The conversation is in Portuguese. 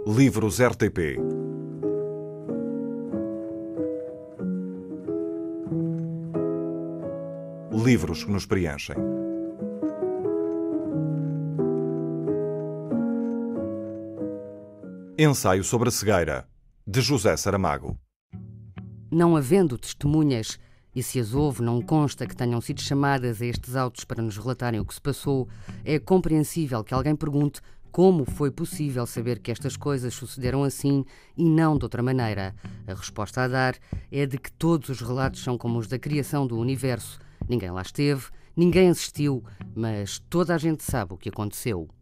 Livros RTP. Livros que nos preenchem. Ensaio sobre a cegueira, de José Saramago. Não havendo testemunhas, e se as houve não consta que tenham sido chamadas a estes autos para nos relatarem o que se passou, é compreensível que alguém pergunte como foi possível saber que estas coisas sucederam assim e não de outra maneira. A resposta a dar é de que todos os relatos são como os da criação do universo. Ninguém lá esteve, ninguém assistiu, mas toda a gente sabe o que aconteceu.